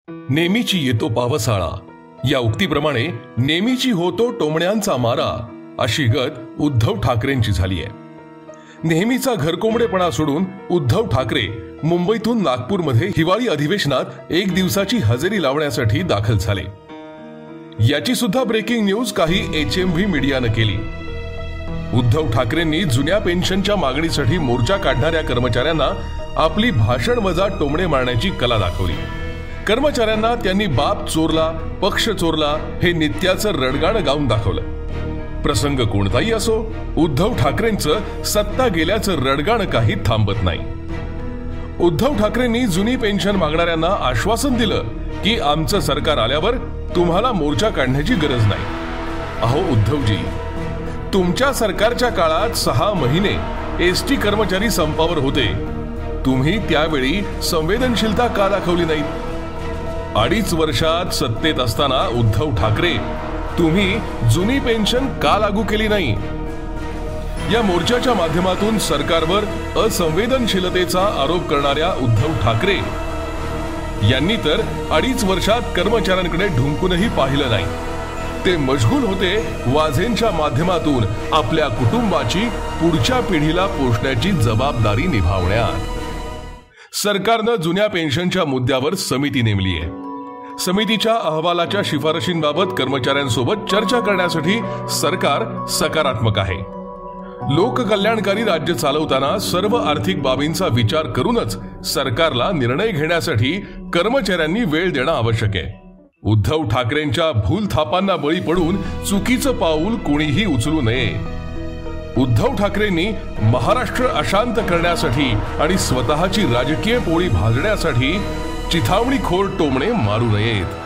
नेमीची येतो पावसाळा या उक्तीप्रमाणे नेमीची होतो टोमण्यांचा मारा अशी गत उद्धव ठाकरेंची झाली आहे। नेहमीचा घरकोंबडेपणा सोडून उद्धव ठाकरे मुंबईतून नागपूरमध्ये हिवाळी अधिवेशनात एक दिवसाची हजेरी लावण्यासाठी दाखल झाले। याची सुद्धा ब्रेकिंग न्यूज काही HMV मीडियाने केली। उद्धव ठाकरेंनी जुन्या पेन्शनच्या मागणीसाठी मोर्चा काढणाऱ्या कर्मचाऱ्यांना आपली भाषण वजा टोमणे मारण्याची कला दाखवली। कर्मचाऱ्यांना त्यांनी बाप चोरला, पक्ष चोरला हे नित्याचं रडगाणं गाऊन दाखवलं। प्रसंग कोणताही असो, उद्धव ठाकरेंचं सत्ता गेल्याचं रडगाणं काही थांबत नाही। उद्धव ठाकरेंनी जुनी पेन्शन मागणाऱ्यांना आश्वासन दिलं की आमचं सरकार आल्यावर तुम्हाला मोर्चा काढण्याची गरज नाही। अहो उद्धवजी, तुमच्या सरकारच्या काळात 6 महिने ST कर्मचारी संपावर होते। तुम्ही त्यावेळी संवेदनशीलता का दाखवली नाही? 2.5 वर्षात सत्तेत असताना उद्धव ठाकरे तुम्ही जुनी पेन्शन का लागू केली नाही? या मोर्चाच्या माध्यमातून सरकारवर असंवेदनशीलतेचा आरोप करणाऱ्या उद्धव ठाकरे यांनी तर 2.5 वर्षात कर्मचाऱ्यांकडे ढुंकूनही पाहिलं नाही। ते मशगूल होते वाझेंच्या माध्यमातून आपल्या कुटुंबाची पुढच्या पिढीला पोषण्याची जबाबदारी निभावण्यात। सरकारनं जुन्या पेन्शनच्या मुद्द्यावर समिती नेमली आहे। समितीच्या अहवालाच्या शिफारशींबाबत कर्मचाऱ्यांसोबत चर्चा करण्यासाठी सरकार सकारात्मक आहे। लोककल्याणकारी राज्य चालवताना सर्व आर्थिक बाबींचा विचार करूनच सरकारला निर्णय घेण्यासाठी कर्मचाऱ्यांनी वेळ देणं आवश्यक आहे। उद्धव ठाकरेंच्या भूलथापांना बळी पडून चुकीचं पाऊल कोणीही उचलू नये। उद्धव ठाकरेंनी महाराष्ट्र अशांत करण्यासाठी आणि स्वतःची राजकीय पोळी भाजण्यासाठी चिथावणीखोर टोमणे मारू नयेत।